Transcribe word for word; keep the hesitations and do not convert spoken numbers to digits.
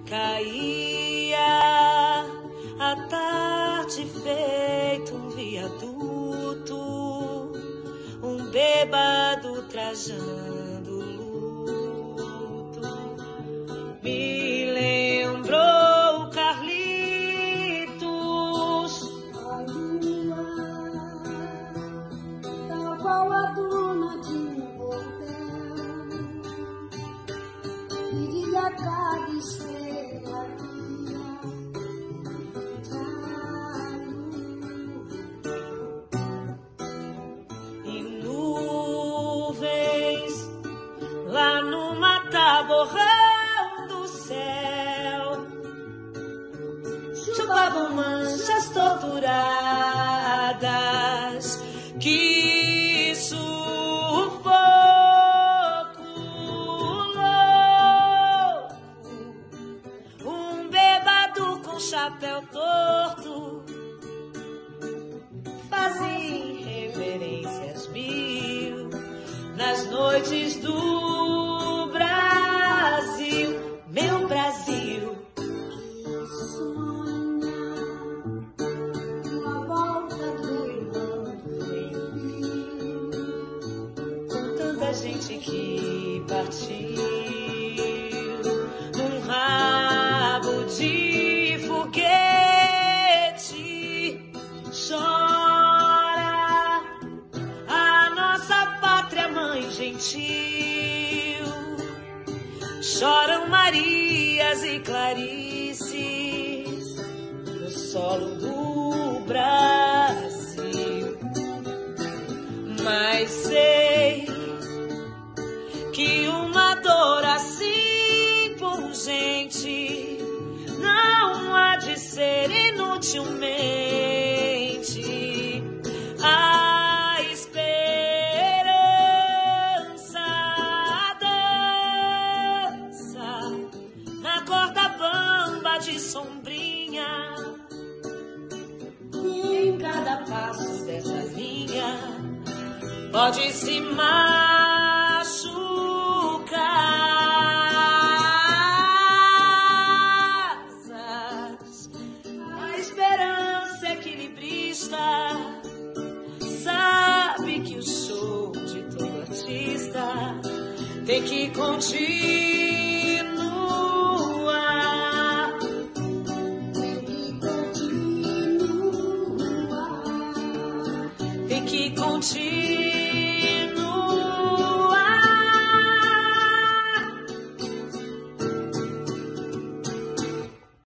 Caía a tarde feito um viaduto, um bêbado trajando luto. Me lembrou Carlitos, a lua, tal qual a duna de um bordel, e diga cada estrela guia, e nuvens lá no mataborrão do céu chupavam manchas torturadas. Que sufoco louco, um bêbado com chapéu torto fazia reverências mil nas noites do Brasil, meu Brasil. que sonha com a volta do Com tanta gente que partiu num rabo de foguete, chora a nossa pátria mãe gentil, choram Marias e Clarices no solo do Brasil. Mas sei que uma dor assim pungente não há de ser inutilmente a esperança dança na corda bamba de sombrinha, e em cada passo dessa linha pode se machucar. A esperança equilibrista sabe que o show de todo artista tem que continuar. tem que continuar, Tem que continuar.